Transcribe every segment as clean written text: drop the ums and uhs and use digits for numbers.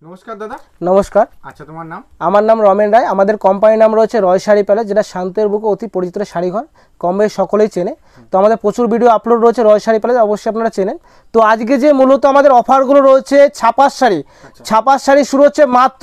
নমস্কার দাদা। নমস্কার। আচ্ছা, তোমার নাম? আমার নাম রমেন রায়। আমাদের কোম্পানির নাম রয়েছে রয় শাড়ি প্যালেস, যেটা শান্তের বুকে অতি পরিচিত শাড়িঘর, কম বেশ সকলেই চেনে। তো আমাদের প্রচুর ভিডিও আপলোড রয়েছে রয় শাড়ি প্যালেস, অবশ্যই আপনারা চেনেন। তো আজকে যে মূলত আমাদের অফারগুলো রয়েছে, ছাপার শাড়ি, ছাপার শাড়ি শুরু হচ্ছে মাত্র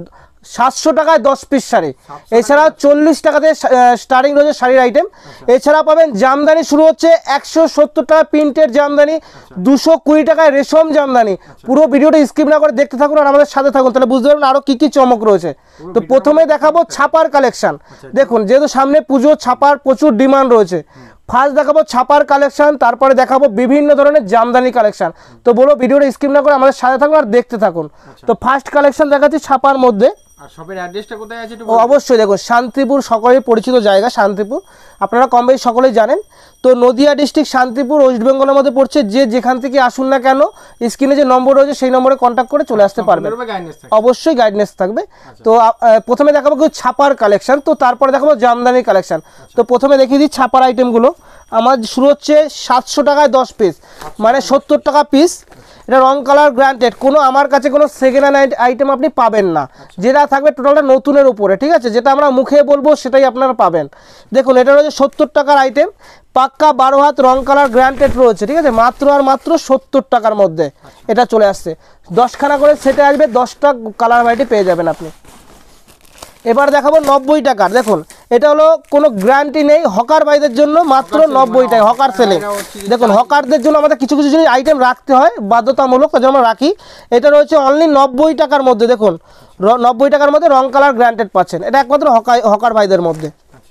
700 টাকায় 10 পিস শাড়ি। এছাড়া 40 টাকাতে স্টার্টিং রয়েছে শাড়ির আইটেম। এছাড়া পাবেন জামদানি, শুরু হচ্ছে 170 টাকা প্রিন্টের জামদানি, 220 টাকায় রেশম জামদানি। পুরো ভিডিওটা স্কিপ না করে দেখতে থাকুন আর আমাদের সাথে থাকুন, তাহলে বুঝতে পারবেন আরও কী কী চমক রয়েছে। তো প্রথমে দেখাবো ছাপার কালেকশন। দেখুন, যেহেতু সামনে পুজো, ছাপার প্রচুর ডিমান্ড রয়েছে। ফার্স্ট দেখাবো ছাপার কালেকশন, তারপরে দেখাবো বিভিন্ন ধরনের জামদানি কালেকশন। তো বলো ভিডিওটা স্কিপ না করে আমাদের সাথে থাকুন আর দেখতে থাকুন। তো ফার্স্ট কালেকশন দেখাচ্ছি ছাপার মধ্যে। আর সবের অ্যাড্রেসটা কোথায় আছে একটু অবশ্যই দেখুন, শান্তিপুর সকলেই পরিচিত জায়গা, শান্তিপুর আপনারা কম বেশি সকলেই জানেন। তো নদিয়া ডিস্ট্রিক্ট শান্তিপুর ওয়েস্ট বেঙ্গলের মধ্যে পড়ছে। যে যেখান থেকে আসুন না কেন, স্ক্রিনে যে নম্বর রয়েছে সেই নম্বরে কন্ট্যাক্ট করে চলে আসতে পারবেন, অবশ্যই গাইডনেস থাকবে। তো প্রথমে দেখাবো কিছু ছাপার কালেকশন, তো তারপরে দেখাবো জামদানি কালেকশন। তো প্রথমে দেখিয়ে দিই ছাপার আইটেমগুলো। আমার শুরু হচ্ছে 700 টাকায় 10 পিস, মানে 70 টাকা পিস। এটা রং কালার গ্রান্টেড, কোনো আমার কাছে কোনো সেকেন্ড হ্যান্ড আইটেম আপনি পাবেন না, যেটা থাকবে টোটালটা নতুনের উপরে, ঠিক আছে? যেটা আমরা মুখে বলবো সেটাই আপনারা পাবেন। দেখুন, এটা রয়েছে 70 টাকার আইটেম, পাক্কা 12 হাত রং কালার গ্রান্টেড রয়েছে, ঠিক আছে? মাত্র আর মাত্র 70 টাকার মধ্যে এটা চলে আসছে। 10খানা করে সেটে আসবে, 10টা কালার ভ্যারাইটি পেয়ে যাবেন আপনি। এবার দেখাবো 90 টাকার। দেখুন, এটা হলো কোনো গ্যারান্টি নেই, হকার ভাইদের জন্য মাত্র 90 টাকা, হকার সেলিং। দেখুন, হকারদের জন্য আমাদের কিছু কিছু জিনিস আইটেম রাখতে হয় বাধ্যতামূলক, তার জন্য আমরা রাখি। এটা রয়েছে অনলি 90 টাকার মধ্যে। দেখুন, 90 টাকার মধ্যে রং কালার গ্যারান্টেড পাচ্ছেন। এটা একমাত্র হকার ভাইদের মধ্যে।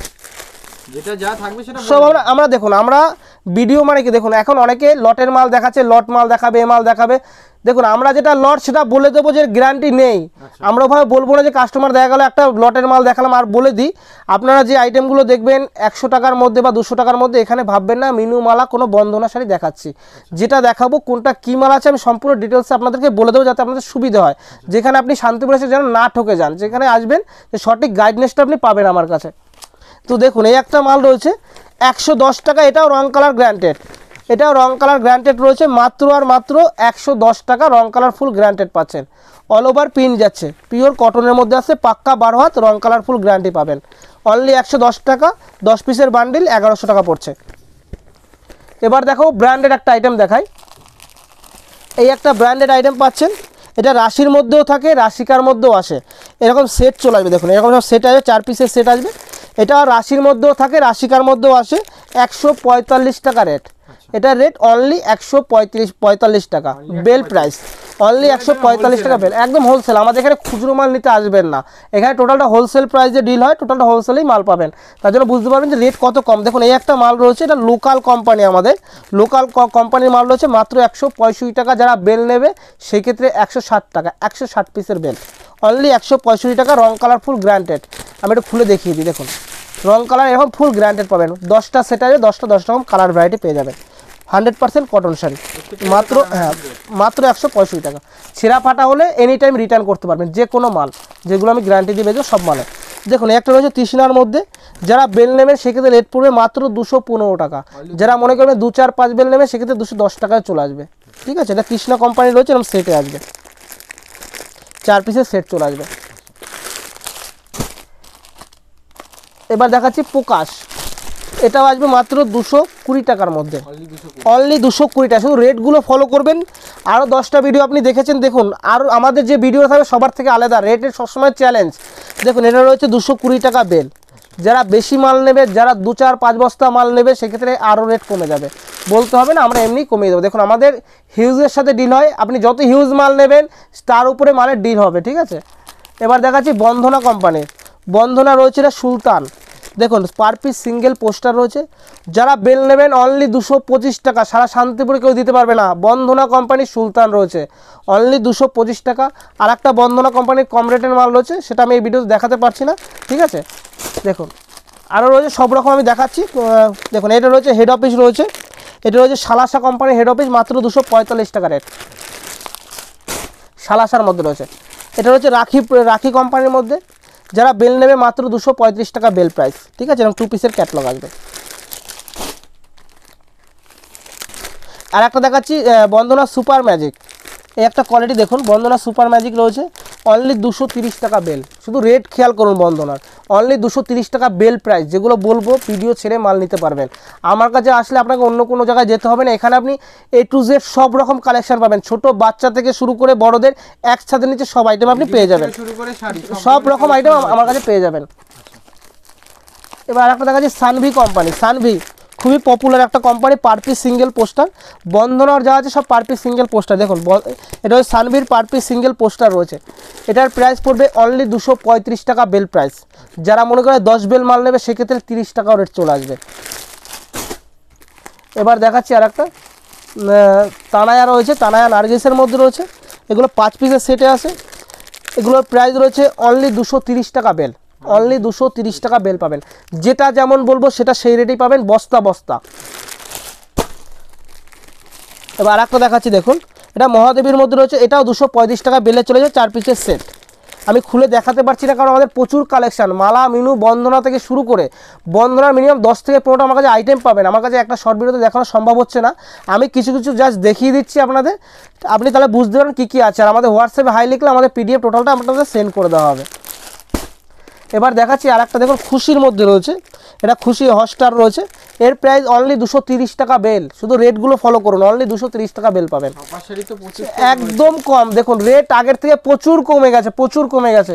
যেটা যা থাকবে সেটা সব আমরা দেখুন, আমরা ভিডিও মানে কি, দেখুন এখন অনেকে লটের মাল দেখাচ্ছে, লট মাল দেখাবে, এ মাল দেখাবে। দেখুন, আমরা যেটা লট সেটা বলে দেবো যে গ্যারান্টি নেই। আমরা ওভাবে বলবো না যে কাস্টমার দেখা গেলো একটা লটের মাল দেখালাম। আর বলে দিই, আপনারা যে আইটেমগুলো দেখবেন 100 টাকার মধ্যে বা 200 টাকার মধ্যে, এখানে ভাববেন না মিনু মালা কোনো বন্ধনা শাড়ি দেখাচ্ছি। যেটা দেখাবো কোনটা কী মাল আছে আমি সম্পূর্ণ ডিটেলসে আপনাদেরকে বলে দেবো, যাতে আপনাদের সুবিধা হয়। যেখানে আপনি শান্তিপুর এসে যেন না ঠকে যান, যেখানে আসবেন যে সঠিক গাইডনেসটা আপনি পাবেন আমার কাছে। তো দেখুন, এই একটা মাল রয়েছে 110 টাকা, এটাও রং কালার গ্যারান্টেড, এটাও রং কালার গ্যারান্টেড রয়েছে। মাত্র আর মাত্র 110 টাকা রং কালার ফুল গ্যারান্টেড পাচ্ছেন। অল ওভার প্রিন্ট যাচ্ছে, পিওর কটনের মধ্যে আছে, পাক্কা 12 হাত রং কালার ফুল গ্যারান্টি পাবেন। অনলি 110 টাকা, 10 পিসের বান্ডিল 1100 টাকা পড়ছে। এবার দেখো ব্র্যান্ডেড একটা আইটেম দেখাই। এই একটা ব্র্যান্ডেড আইটেম পাচ্ছেন, এটা রাশির মধ্যেও থাকে, রাশিকার মধ্যেও আসে। এরকম সেট চলে আসবে, দেখুন এরকম সব সেট আসবে, 4 পিসের সেট আসবে। এটা রাশির মধ্যেও থাকে, রাশিকার মধ্যেও আসে। 145 টাকা রেট, এটা রেট অনলি 145 টাকা বেল প্রাইস, অনলি 145 টাকা বেল, একদম হোলসেল। আমাদের এখানে খুচরো মাল নিতে আসবেন না, এখানে টোটালটা হোলসেল প্রাইসে ডিল হয়, টোটালটা হোলসেলেই মাল পাবেন। তার জন্য বুঝতে পারবেন যে রেট কত কম। দেখুন, এই একটা মাল রয়েছে, এটা লোকাল কোম্পানি, আমাদের লোকাল কোম্পানির মাল রয়েছে, মাত্র 165 টাকা। যারা বেল নেবে সেই ক্ষেত্রে 160 টাকা, 160 পিসের বেল, অনলি 165 টাকা, রং কালার ফুল গ্যারান্টেড। আমি একটু খুলে দেখিয়ে দিই। দেখুন, রং কালার এরকম ফুল গ্যারান্টেড পাবেন। 10টা সেট আছে, 10টা 10 রকম কালার ভ্যারাইটি পেয়ে যাবেন। 100% কটন শাড়ি, মাত্র মাত্র 165 টাকা। ছেঁড়া ফাটা হলে এনি টাইম রিটার্ন করতে পারবেন, যে কোনো মাল, যেগুলো আমি গ্যারান্টি দিয়ে বেজো সব মালে। দেখুন, একটা রয়েছে তৃষ্ণার মধ্যে, যারা বেল নেবেন সেক্ষেত্রে রেট পড়বে মাত্র 215 টাকা। যারা মনে করবেন 2, 4, 5 বেল নেবেন সেক্ষেত্রে 210 টাকায় চলে আসবে, ঠিক আছে? এটা কৃষ্ণা কোম্পানি রয়েছে, এরকম সেটে আসবে, 4 পিসের সেট চলে আসবে। এবার দেখাচ্ছি প্রকাশ, এটাও আসবে মাত্র 220 টাকার মধ্যে, অনলি 220 টাকা। শুধু রেটগুলো ফলো করবেন। আরও 10টা ভিডিও আপনি দেখেছেন, দেখুন আর আমাদের যে ভিডিও থাকবে সবার থেকে আলাদা, রেটের সবসময় চ্যালেঞ্জ। দেখুন, এটা রয়েছে 220 টাকা বেল। যারা বেশি মাল নেবে, যারা 2, 4, 5 বস্তা মাল নেবে সেক্ষেত্রে আরও রেট কমে যাবে, বলতে হবে না, আমরা এমনি কমিয়ে দেবো। দেখুন, আমাদের হিউজের সাথে ডিল হয়, আপনি যত হিউজ মাল নেবেন তার উপরে মালের ডিল হবে, ঠিক আছে? এবার দেখাচ্ছি বন্ধনা কোম্পানির, বন্ধনা রয়েছে এটা সুলতান। দেখুন, পার পিস সিঙ্গেল পোস্টার রয়েছে। যারা বেল নেবেন অনলি 225 টাকা, সারা শান্তিপুরে কেউ দিতে পারবে না। বন্ধনা কোম্পানির সুলতান রয়েছে, অনলি 225 টাকা। আর একটা বন্ধনা কোম্পানির কম রেটের মাল রয়েছে, সেটা আমি এই ভিডিওতে দেখাতে পারছি না, ঠিক আছে? দেখুন, আরও রয়েছে সব রকম আমি দেখাচ্ছি। দেখুন, এটা রয়েছে হেড অফিস রয়েছে, এটা রয়েছে সালাসা কোম্পানির হেড অফিস, মাত্র 245 টাকা রেট, সালাসার মধ্যে রয়েছে। এটা রয়েছে রাখি কোম্পানির মধ্যে, যারা বেল নেবে মাত্র 235 টাকা বেল প্রাইস, ঠিক আছে? এরকম 2 পিসের ক্যাটলগ আসবে। আর একটা দেখাচ্ছি বন্ধনা সুপার ম্যাজিক, এই একটা কোয়ালিটি দেখুন, বন্ধনা সুপার ম্যাজিক রয়েছে, অনলি 230 টাকা বেল। শুধু রেট খেয়াল করুন বন্ধনার, অনলি 230 টাকা বেল প্রাইস। যেগুলো বলবো ভিডিও ছেড়ে মাল নিতে পারবেন। আমার কাছে আসলে আপনাকে অন্য কোনো জায়গায় যেতে হবে না। এখানে আপনি A to Z সব রকম কালেকশন পাবেন, ছোট বাচ্চা থেকে শুরু করে বড়দের একসাথে নিচে সব আইটেম আপনি পেয়ে যাবেন, সব রকম আইটেম আমার কাছে পেয়ে যাবেন। এবার একটা দেখা যাচ্ছে সানভি কোম্পানি। সানভি খুবই পপুলার একটা company, per piece single poster. বন্ধনার যা আছে সব পার পিস সিঙ্গেল পোস্টার। দেখুন এটা হচ্ছে সানভির পার পিস সিঙ্গেল পোস্টার রয়েছে। এটার প্রাইস পড়বে অনলি 235 টাকা বেল প্রাইস। যারা মনে করে 10 বেল মাল নেবে সেক্ষেত্রে 30 টাকাও রেট চলে আসবে। এবার দেখাচ্ছি আর একটা তানায়া রয়েছে, তানায়া নার্গিসের মধ্যে রয়েছে। এগুলো 5 পিসের সেটে আছে। এগুলোর প্রাইস রয়েছে অনলি 230 টাকা বেল। অনলি 230 টাকা বেল পাবেন। যেটা যেমন বলবো সেটা সেই রেটেই পাবেন, বস্তা বস্তা। এবার আরেকটা দেখাচ্ছি, দেখুন এটা মহাদেবীর মধ্যে রয়েছে। এটাও 235 টাকা বেলে চলে যায়, 4 পিসের সেট। আমি খুলে দেখাতে পারছি না কারণ আমাদের প্রচুর কালেকশান, মালা মিনু বন্ধনা থেকে শুরু করে বন্ধনার মিনিমাম 10 থেকে 15টা আমার কাছে আইটেম পাবেন। আমার কাছে একটা শর্ট ভিডিওতে দেখানো সম্ভব হচ্ছে না, আমি কিছু কিছু জাস্ট দেখিয়ে দিচ্ছি আপনাদের, আপনি তাহলে বুঝতে পারেন কী কী আছে। আর আমাদের হোয়াটসঅ্যাপে হাই লিখলে আমাদের PDF টোটালটা আপনাদের সেন্ড করে দেওয়া হবে। এবার দেখাচ্ছি আর একটা, দেখুন খুশির মধ্যে রয়েছে। এটা খুশি হটস্টার রয়েছে। এর প্রাইস অনলি 230 টাকা বেল। শুধু রেটগুলো ফলো করুন, অনলি 230 টাকা বেল পাবেন, একদম কম। দেখুন রেট আগের থেকে প্রচুর কমে গেছে, প্রচুর কমে গেছে।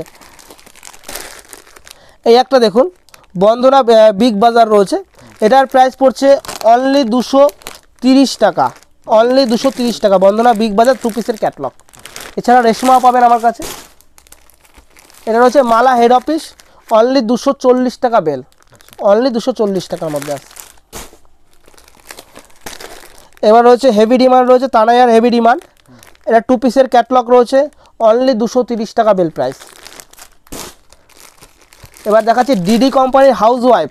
এই একটা দেখুন বন্ধনা বিগ বাজার রয়েছে। এটার প্রাইস পড়ছে অনলি 230 টাকা। অনলি 230 টাকা বন্ধনা বিগ বাজার 2 পিসের ক্যাটলগ। এছাড়া রেশমা পাবেন আমার কাছে। এটা রয়েছে মালা হেড অফিস, অনলি 240 টাকা বেল। অনলি 240 টাকার মধ্যে আছে। এবার রয়েছে হেভি ডিমান্ড রয়েছে, তানায়ার হেভি ডিমান্ড। এটা 2 পিসের ক্যাটলগ রয়েছে, অনলি 230 টাকা বেল প্রাইস। এবার দেখাচ্ছি ডিডি কোম্পানির housewife,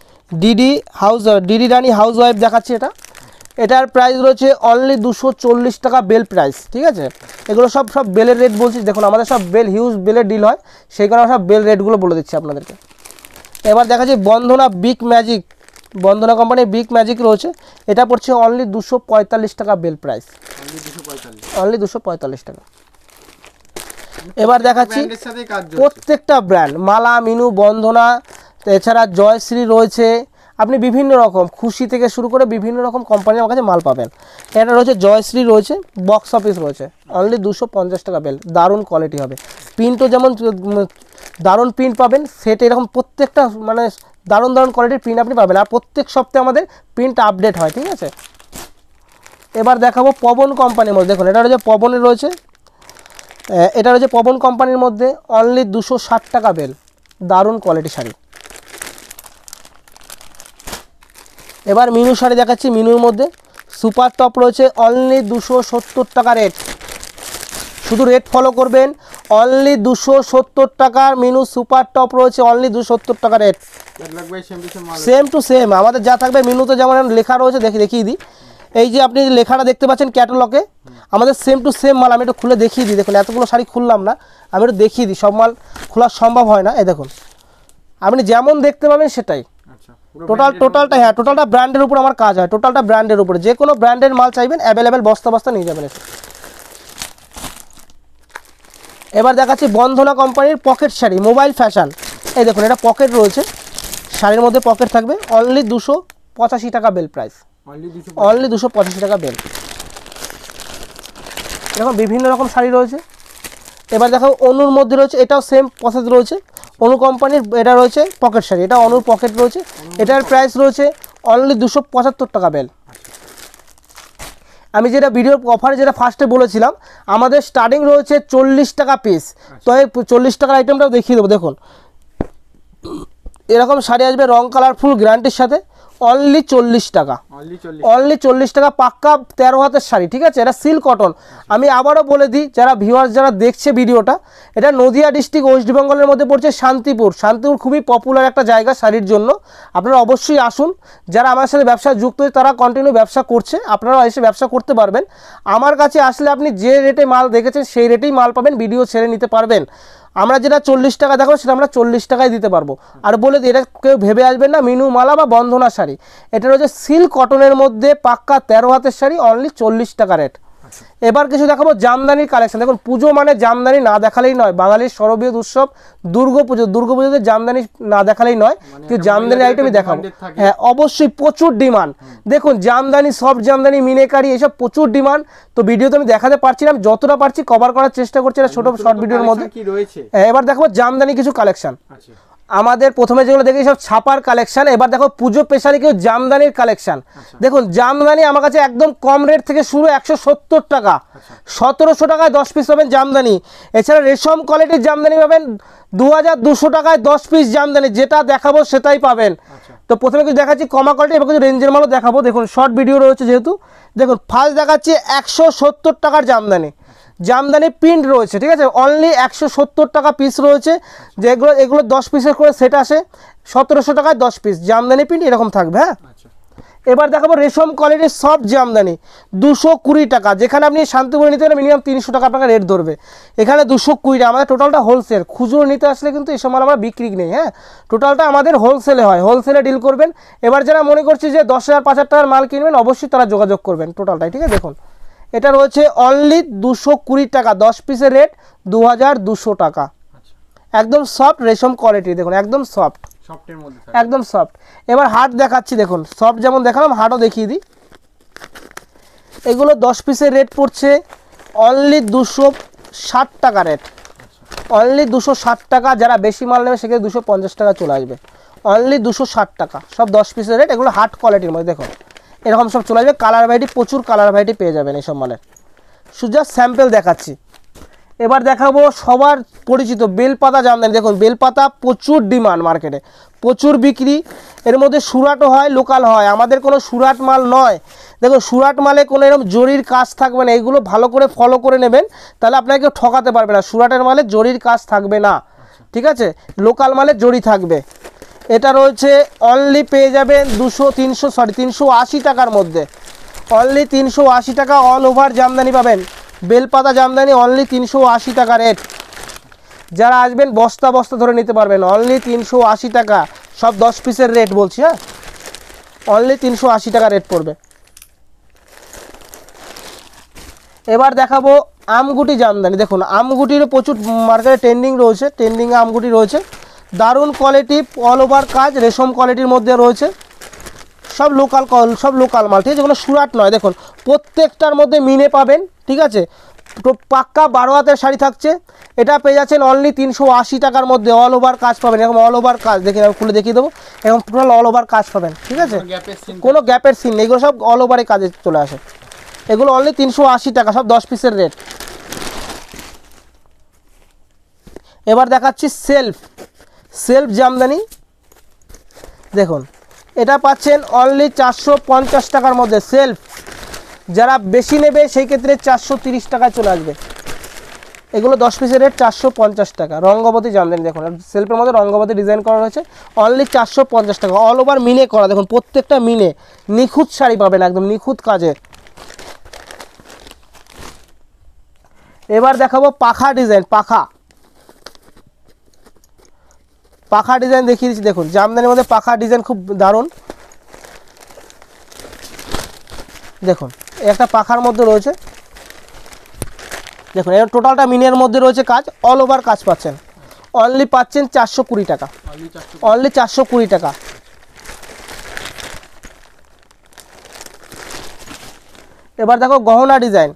DD Rani housewife দেখাচ্ছি। এটার প্রাইস রয়েছে অনলি 240 টাকা বেল প্রাইস। ঠিক আছে, এগুলো সব বেলের রেট বলছি। দেখুন আমাদের সব বেল হিউজ বেলের ডিল হয়, সেই কারণে সব বেল রেটগুলো বলে দিচ্ছি আপনাদেরকে। এবার দেখাচ্ছি বন্ধনা বিগ ম্যাজিক, বন্ধনা কোম্পানির বিগ ম্যাজিক রয়েছে। এটা পড়ছে অনলি 245 টাকা বেল প্রাইস। অনলি 245 টাকা। এবার দেখাচ্ছি প্রত্যেকটা ব্র্যান্ড, মালা মিনু বন্ধনা, এছাড়া জয়শ্রী রয়েছে। আপনি বিভিন্ন রকম খুশি থেকে শুরু করে বিভিন্ন রকম কোম্পানির আমার কাছে মাল পাবেন। এটা রয়েছে জয়শ্রী রয়েছে, বক্স অফিস রয়েছে, অনলি 250 টাকা বেল। দারুণ কোয়ালিটি হবে, প্রিন্টও যেমন দারুণ প্রিন্ট পাবেন, সেট এরকম প্রত্যেকটা মানে দারুণ দারুণ কোয়ালিটির প্রিন্ট আপনি পাবেন। আর প্রত্যেক সপ্তাহে আমাদের প্রিন্ট আপডেট হয়। ঠিক আছে, এবার দেখাবো পবন কোম্পানির মধ্যে। দেখুন এটা রয়েছে পবনের রয়েছে, এটা রয়েছে পবন কোম্পানির মধ্যে, অনলি 260 টাকা বেল। দারুণ কোয়ালিটি শাড়ি। এবার মিনু শাড়ি দেখাচ্ছি। মিনুর মধ্যে সুপার টপ রয়েছে, অনলি 270 টাকা রেট। শুধু রেট ফলো করবেন, অনলি 270 টাকার মিনু সুপার টপ রয়েছে, অনলি 270 টাকা রেট। সেম টু সেম আমাদের যা থাকবে মিনুতে যেমন লেখা রয়েছে, দেখিয়ে দিই। এই যে আপনি লেখাটা দেখতে পাচ্ছেন ক্যাটালগে, আমাদের সেম টু সেম মাল। আমি একটু খুলে দেখিয়ে দিই। দেখুন এতগুলো শাড়ি খুললাম না, আমি একটু দেখিয়ে দিই। সব মাল খোলা সম্ভব হয় না। এই দেখুন আপনি যেমন দেখতে পাবেন সেটাই। টোটালটা হ্যাঁ, টোটালটা ব্র্যান্ডের উপর আমার কাজ হয়, টোটালটা ব্র্যান্ডের উপরে। যে কোনো ব্র্যান্ডের মাল চাইবেন অ্যাভেলেবেল বস্তা বস্তা নিয়ে যাবেন। এবার দেখাচ্ছি বন্ধনা কোম্পানির পকেট শাড়ি, মোবাইল ফ্যাশন। এই দেখুন এটা পকেট রয়েছে, শাড়ির মধ্যে পকেট থাকবে, অনলি 285 টাকা বেল প্রাইস। অনলি 285 টাকা বেল। দেখুন বিভিন্ন রকম শাড়ি রয়েছে। এবার দেখো অনুর মধ্যে রয়েছে, এটাও সেম প্রসেস রয়েছে। অনু কোম্পানির এটা রয়েছে পকেট শাড়ি, এটা অনুর পকেট রয়েছে। এটার প্রাইস রয়েছে অনলি 275 টাকা বেল। আমি যেটা ভিডিওর অফারে যেটা ফার্স্টে বলেছিলাম, আমাদের স্টার্টিং রয়েছে 40 টাকা পিস। তো এই 40 টাকার আইটেমটাও দেখিয়ে দেবো। দেখুন এরকম শাড়ি আসবে রং কালারফুল গ্যারান্টির সাথে, অনলি 40 টাকা। অনলি 40 টাকা পাক্কা 13 হাতের শাড়ি। ঠিক আছে, এটা সিল্ক কটন। আমি আবারও বলে দিই, যারা ভিউয়ার্স যারা দেখছে ভিডিওটা, এটা নদিয়া ডিস্ট্রিক্ট ওয়েস্ট বেঙ্গলের মধ্যে পড়ছে শান্তিপুর। শান্তিপুর খুবই পপুলার একটা জায়গা শাড়ির জন্য। আপনারা অবশ্যই আসুন, যারা আমার সাথে ব্যবসা যুক্ত হয়ে তারা কন্টিনিউ ব্যবসা করছে, আপনারাও এসে ব্যবসা করতে পারবেন। আমার কাছে আসলে আপনি যে রেটে মাল দেখেছেন সেই রেটেই মাল পাবেন, ভিডিও ছেড়ে নিতে পারবেন। আমরা যেটা 40 টাকা দেখাবো সেটা আমরা 40 টাকায় দিতে পারবো। আর বলে দিই, এটা কেউ ভেবে আসবেন না মিনু মালা বা বন্ধনা শাড়ি। এটা রয়েছে সিল্ক কটনের মধ্যে পাক্কা 13 হাতের শাড়ি, অনলি 40 টাকা রেট। এবার কিছু দেখাবো জামদানির কালেকশন। দেখুন পুজো মানে জামদানি না দেখালেই নয়, বাঙালির সর্ববৃহৎ উৎসব দুর্গাপুজো, দুর্গাপুজোতে জামদানি না দেখালেই নয়, কিন্তু জামদানি আইটেমই দেখাবো। হ্যাঁ অবশ্যই প্রচুর ডিমান্ড। দেখুন জামদানি, সফট জামদানি, মিনেকারি এসব প্রচুর ডিমান্ড। তো ভিডিওতে আমি দেখাতে পারছি না, আমি যতটা পারছি কভার করার চেষ্টা করছি ছোট শর্ট ভিডিওর মধ্যে। এবার দেখাবো জামদানি কিছু কালেকশন। আমাদের প্রথমে যেগুলো দেখি সব ছাপার কালেকশন, এবার দেখো পুজো স্পেশালি কেউ জামদানির কালেকশন। দেখুন জামদানি আমার কাছে একদম কম রেট থেকে শুরু 170 টাকা, 1700 টাকায় 10 পিস পাবেন জামদানি। এছাড়া রেশম কোয়ালিটির জামদানি পাবেন 2200 টাকায় 10 পিস জামদানি, যেটা দেখাবো সেটাই পাবেন। তো প্রথমে কিছু দেখাচ্ছি কমা কোয়ালিটি, এবার কিছু রেঞ্জের মালও দেখাবো। দেখুন শর্ট ভিডিও রয়েছে যেহেতু, দেখুন ফার্স্ট দেখাচ্ছি 170 টাকার জামদানি। জামদানি প্রিন্ট রয়েছে, ঠিক আছে, অনলি 170 টাকা পিস রয়েছে। যেগুলো এগুলো 10 পিসের করে সেট আসে, 1700 টাকায় 10 পিস জামদানি প্রিন্ট এরকম থাকবে। হ্যাঁ এবার দেখাবো রেশম কোয়ালিটির সব জামদানি 220 টাকা, যেখানে আপনি শান্তিপুরে নিতে গেলে মিনিমাম 300 টাকা আপনাকে রেট ধরবে, এখানে 220 টাকা। আমাদের টোটালটা হোলসেল, খুচরো নিতে আসলে কিন্তু এই সময় আমরা বিক্রি নেই। হ্যাঁ টোটালটা আমাদের হোলসেলে হয়, হোলসেলে ডিল করবেন। এবার যারা মনে করছে যে 10,000 5,000 টাকার মাল কিনবেন অবশ্যই তারা যোগাযোগ করবেন টোটালটাই, ঠিক আছে। দেখুন এটা রয়েছে অনলি 220 টাকা, 10 পিসের রেট 2200 টাকা। একদম সফট রেশম কোয়ালিটি, দেখুন একদম সফট, একদম সফট। এবার হাট দেখাচ্ছি, দেখুন সফট যেমন দেখালাম হাটও দেখিয়ে দিই। এগুলো 10 পিসের রেট পড়ছে অনলি 260 টাকা রেট, অনলি 260 টাকা। যারা বেশি মাল নেবে সেক্ষেত্রে 250 টাকা চলে আসবে, অনলি 260 টাকা সব 10 পিসের রেট। এগুলো হাট কোয়ালিটির মধ্যে দেখুন এরকম সব চলে আসবে, কালার ভ্যারাইটি প্রচুর কালার ভ্যারাইটি পেয়ে যাবেন এইসব মালের। শুধু স্যাম্পল দেখাচ্ছি। এবার দেখাবো সবার পরিচিত বেলপাতা জামদানি। দেখুন বেলপাতা প্রচুর ডিমান্ড মার্কেটে, প্রচুর বিক্রি। এর মধ্যে সুরাটও হয়, লোকাল হয়, আমাদের কোনো সুরাট মাল নয়। দেখুন সুরাট মালে কোনো এরকম জরির কাজ থাকবে না, এগুলো ভালো করে ফলো করে নেবেন, তাহলে আপনাকে কেউ ঠকাতে পারবে না। সুরাটের মালে জরির কাজ থাকবে না, ঠিক আছে, লোকাল মালে জরি থাকবে। এটা রয়েছে অনলি পেয়ে যাবেন 380 টাকার মধ্যে, অনলি 380 টাকা। অল ওভার জামদানি পাবেন, বেলপাতা জামদানি অনলি 380 টাকা রেট। যারা আসবেন বস্তা বস্তা ধরে নিতে পারবেন, অনলি 380 টাকা সব 10 পিসের রেট বলছি। হ্যাঁ অনলি 380 টাকা রেট পড়বে। এবার দেখাবো আমগুটি জামদানি। দেখুন আমগুটিরও প্রচুর মার্কেটে ট্রেন্ডিং রয়েছে, ট্রেন্ডিংয়ে আমগুটি রয়েছে, দারুণ কোয়ালিটি, অল ওভার কাজ, রেশম কোয়ালিটির মধ্যে রয়েছে, সব লোকাল মাল, ঠিক আছে, কোনো সুরাট নয়। দেখুন প্রত্যেকটার মধ্যে মিনে পাবেন, ঠিক আছে, তো পাক্কা 12 হাতের শাড়ি থাকছে। এটা পেয়ে যাচ্ছেন অনলি 380 টাকার মধ্যে, অল ওভার কাজ পাবেন, এরকম অল ওভার কাজ দেখে আমি খুলে দেখিয়ে দেবো, এরকম টোটাল অল ওভার কাজ পাবেন, ঠিক আছে, কোনো গ্যাপের সিন নেই, এগুলো সব অল ওভারে কাজে চলে আসে। এগুলো অনলি 380 টাকা সব 10 পিসের রেট। এবার দেখাচ্ছি সেলফ জামদানি। দেখুন এটা পাচ্ছেন অনলি 450 টাকার মধ্যে সেলফ। যারা বেশি নেবে সেই ক্ষেত্রে 430 টাকায় চলে আসবে। এগুলো 10 পিসের রেট 450 টাকা। রঙ্গবতী জামদানি, দেখুন সেলফের মধ্যে রঙ্গবতী ডিজাইন করা রয়েছে, অনলি 450 টাকা। অল ওভার মিনে করা, দেখুন প্রত্যেকটা মিনে, নিখুঁত শাড়ি পাবেন, একদম নিখুঁত কাজের। এবার দেখাবো পাখা ডিজাইন, পাখা ডিজাইন দেখিয়ে দিচ্ছি। দেখুন জামদানির মধ্যে পাখা ডিজাইন খুব দারুণ। দেখুন একটা পাখার মধ্যে রয়েছে, দেখুন এর টোটালটা মিনের মধ্যে রয়েছে কাজ, অল ওভার কাজ পাচ্ছেন, অনলি পাচ্ছেন 420 টাকা, অনলি 420 টাকা। এবার দেখো গহনা ডিজাইন,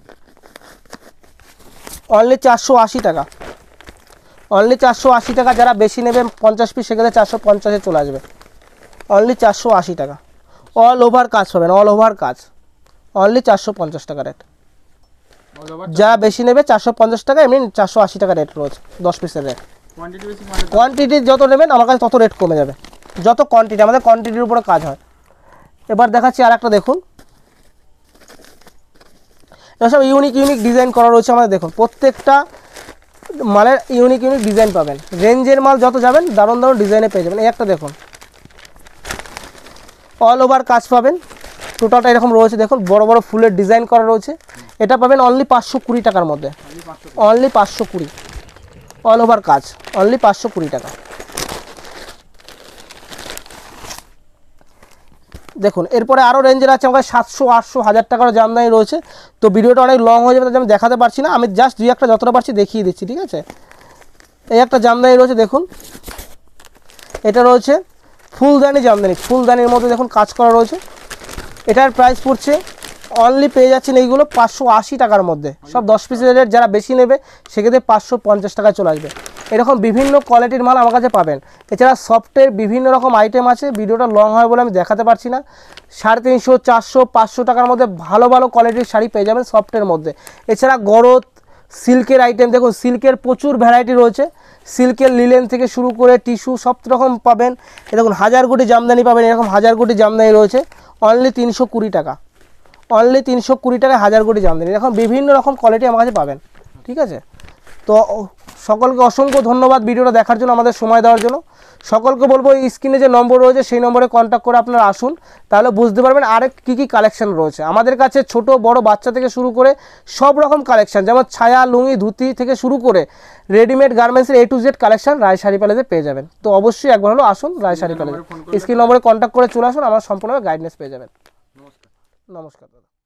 অনলি 480 টাকা, অনলি 480 টাকা। যারা বেশি নেবে 50 পিস সেক্ষেত্রে 450-এ চলে আসবে, অনলি 480 টাকা। অল ওভার কাজ পাবেন, অল ওভার কাজ, অনলি 450 টাকা রেট। যারা বেশি নেবে 450 টাকা, এমনি 480 টাকা রেট রয়েছে 10 পিসের রেট। কোয়ান্টিটি যত নেবেন আমার কাছে তত রেট কমে যাবে, যত কোয়ান্টিটি, আমাদের কোয়ান্টিটির উপরে কাজ হয়। এবার দেখাচ্ছি আর একটা, দেখুন এটা সব ইউনিক ডিজাইন করা রয়েছে আমাদের। দেখুন প্রত্যেকটা মালের ইউনিক ডিজাইন পাবেন, রেঞ্জের মাল যত যাবেন দারুণ ডিজাইনে পেয়ে যাবেন। এই একটা দেখুন অল ওভার কাজ পাবেন, টোটালটা এরকম রয়েছে, দেখুন বড় বড় ফুলের ডিজাইন করা রয়েছে। এটা পাবেন অনলি 520 টাকার মধ্যে, অনলি 520, অল ওভার কাজ, অনলি 520 টাকা। দেখুন এরপরে আরও রেঞ্জের আছে আমাদের 700, 800, 1000 টাকার জামদানি রয়েছে। তো ভিডিওটা অনেক লং হয়ে যাবে, তাই আমি দেখাতে পারছি না, আমি জাস্ট দুই একটা যতটা পারছি দেখিয়ে দিচ্ছি, ঠিক আছে। এই একটা জামদানি রয়েছে দেখুন, এটা রয়েছে ফুলদানি জামদানি, ফুলদানির মধ্যে দেখুন কাজ করা রয়েছে। এটার প্রাইস পড়ছে অনলি পেয়ে যাচ্ছেন এইগুলো 580 টাকার মধ্যে, সব 10 পিসের রেট, যারা বেশি নেবে সেক্ষেত্রে 550 টাকায় চলে আসবে। এরকম বিভিন্ন কোয়ালিটির মাল আমার কাছে পাবেন। এছাড়া সফটের বিভিন্ন রকম আইটেম আছে, ভিডিওটা লং হয় বলে আমি দেখাতে পারছি না। 350, 400, 500 টাকার মধ্যে ভালো ভালো কোয়ালিটির শাড়ি পেয়ে যাবেন সফটের মধ্যে। এছাড়া গরদ সিল্কের আইটেম দেখুন, সিল্কের প্রচুর ভ্যারাইটি রয়েছে, সিল্কের লিলেন থেকে শুরু করে টিস্যু সব রকম পাবেন। এ দেখুন 1000 কোটি জামদানি পাবেন, এরকম 1000 কোটি জামদানি রয়েছে অনলি 320 টাকা, অনলি 320 টাকায় 1000 কোটি জামদানি। এখন বিভিন্ন রকম কোয়ালিটি আমার কাছে পাবেন, ঠিক আছে। তো সকলকে অসংখ্য ধন্যবাদ ভিডিওটা দেখার জন্য, আমাদের সময় দেওয়ার জন্য। সকলকে বলবো এই স্ক্রিনে যে নম্বর রয়েছে সেই নম্বরে কন্ট্যাক্ট করে আপনারা আসুন, তাহলে বুঝতে পারবেন আরেক কী কালেকশন রয়েছে আমাদের কাছে। ছোট বড় বাচ্চা থেকে শুরু করে সব রকম কালেকশন, যেমন ছায়া, লুঙ্গি, ধুতি থেকে শুরু করে রেডিমেড গার্মেন্টসের A to Z collection Roy sari প্যালেসে পেয়ে যাবেন। তো অবশ্যই একবার হলো আসুন রায় শাড়ি প্যালেসে, স্ক্রিন নম্বরে কন্ট্যাক্ট করে চলে আসুন, আমার সম্পূর্ণ গাইডেন্স পেয়ে যাবেন। নমস্কার দাদা।